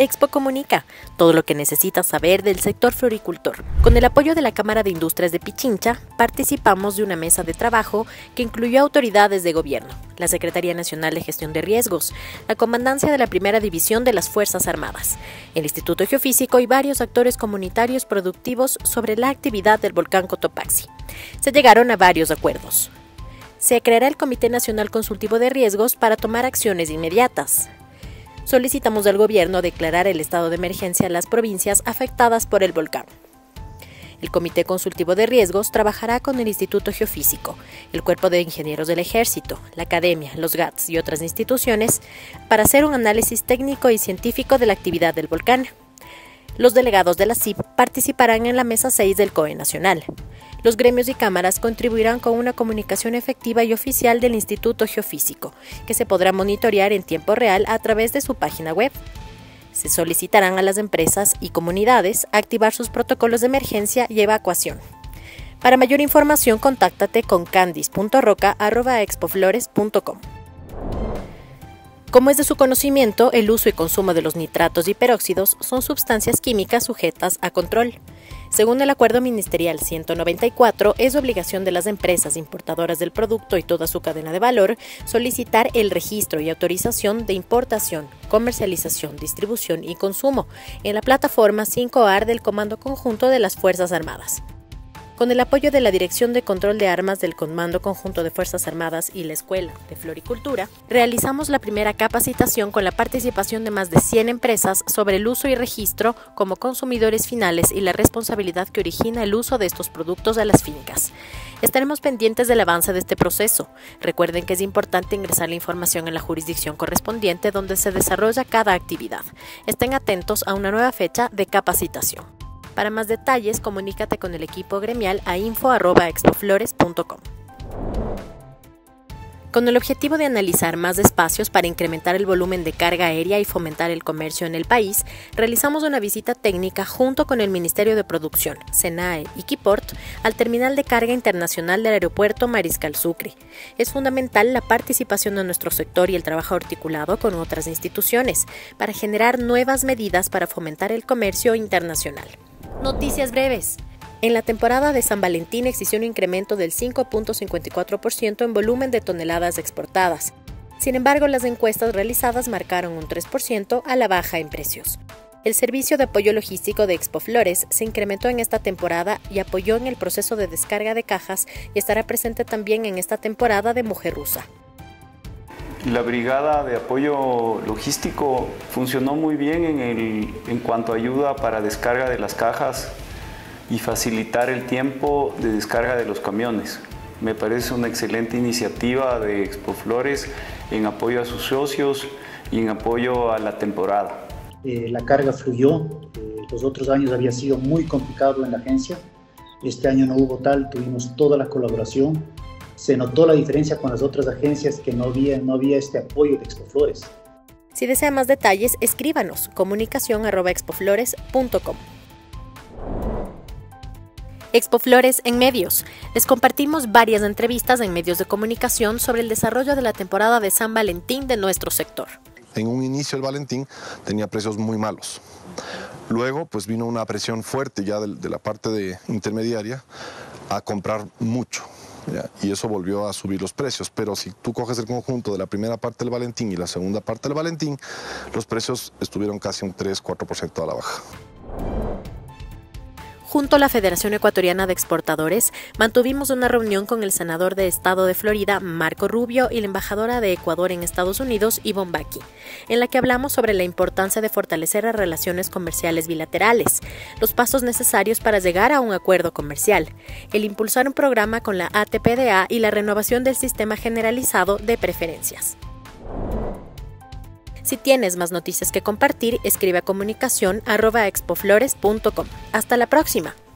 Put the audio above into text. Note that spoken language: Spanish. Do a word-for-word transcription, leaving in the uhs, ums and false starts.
Expo Comunica, todo lo que necesitas saber del sector floricultor. Con el apoyo de la Cámara de Industrias de Pichincha, participamos de una mesa de trabajo que incluyó autoridades de gobierno, la Secretaría Nacional de Gestión de Riesgos, la Comandancia de la Primera División de las Fuerzas Armadas, el Instituto Geofísico y varios actores comunitarios productivos sobre la actividad del volcán Cotopaxi. Se llegaron a varios acuerdos. Se creará el Comité Nacional Consultivo de Riesgos para tomar acciones inmediatas. Solicitamos al gobierno declarar el estado de emergencia en las provincias afectadas por el volcán. El Comité Consultivo de Riesgos trabajará con el Instituto Geofísico, el Cuerpo de Ingenieros del Ejército, la Academia, los G A T S y otras instituciones para hacer un análisis técnico y científico de la actividad del volcán. Los delegados de la C I P participarán en la Mesa seis del C O E Nacional. Los gremios y cámaras contribuirán con una comunicación efectiva y oficial del Instituto Geofísico, que se podrá monitorear en tiempo real a través de su página web. Se solicitarán a las empresas y comunidades activar sus protocolos de emergencia y evacuación. Para mayor información, contáctate con candice punto roca arroba expoflores punto com. Como es de su conocimiento, el uso y consumo de los nitratos y peróxidos son sustancias químicas sujetas a control. Según el Acuerdo Ministerial ciento noventa y cuatro, es obligación de las empresas importadoras del producto y toda su cadena de valor solicitar el registro y autorización de importación, comercialización, distribución y consumo en la plataforma cinco A R del Comando Conjunto de las Fuerzas Armadas. Con el apoyo de la Dirección de Control de Armas del Comando Conjunto de Fuerzas Armadas y la Escuela de Floricultura, realizamos la primera capacitación con la participación de más de cien empresas sobre el uso y registro como consumidores finales y la responsabilidad que origina el uso de estos productos a las fincas. Estaremos pendientes del avance de este proceso. Recuerden que es importante ingresar la información en la jurisdicción correspondiente donde se desarrolla cada actividad. Estén atentos a una nueva fecha de capacitación. Para más detalles, comunícate con el equipo gremial a info arroba expoflores punto com. Con el objetivo de analizar más espacios para incrementar el volumen de carga aérea y fomentar el comercio en el país, realizamos una visita técnica junto con el Ministerio de Producción, SENAE y Quiport al terminal de carga internacional del aeropuerto Mariscal Sucre. Es fundamental la participación de nuestro sector y el trabajo articulado con otras instituciones para generar nuevas medidas para fomentar el comercio internacional. Noticias breves. En la temporada de San Valentín existió un incremento del cinco punto cincuenta y cuatro por ciento en volumen de toneladas exportadas. Sin embargo, las encuestas realizadas marcaron un tres por ciento a la baja en precios. El servicio de apoyo logístico de Expoflores se incrementó en esta temporada y apoyó en el proceso de descarga de cajas y estará presente también en esta temporada de Mujerrusa. La brigada de apoyo logístico funcionó muy bien en, el, en cuanto a ayuda para descarga de las cajas y facilitar el tiempo de descarga de los camiones. Me parece una excelente iniciativa de Expoflores en apoyo a sus socios y en apoyo a la temporada. Eh, la carga fluyó, eh, los otros años había sido muy complicado en la agencia, este año no hubo tal, tuvimos toda la colaboración. Se notó la diferencia con las otras agencias que no había, no había este apoyo de Expoflores. Si desea más detalles, escríbanos comunicación arroba expoflores punto com. Expoflores en medios. Les compartimos varias entrevistas en medios de comunicación sobre el desarrollo de la temporada de San Valentín de nuestro sector. En un inicio el Valentín tenía precios muy malos. Luego pues vino una presión fuerte ya de, de la parte de intermediaria a comprar mucho. ¿Ya? Y eso volvió a subir los precios, pero si tú coges el conjunto de la primera parte del Valentín y la segunda parte del Valentín, los precios estuvieron casi un tres a cuatro por ciento a la baja. Junto a la Federación Ecuatoriana de Exportadores, mantuvimos una reunión con el senador de Estado de Florida, Marco Rubio, y la embajadora de Ecuador en Estados Unidos, Ivonne Baki, en la que hablamos sobre la importancia de fortalecer las relaciones comerciales bilaterales, los pasos necesarios para llegar a un acuerdo comercial, el impulsar un programa con la A T P D A y la renovación del sistema generalizado de preferencias. Si tienes más noticias que compartir, escribe a comunicación arroba expoflores punto com. Hasta la próxima.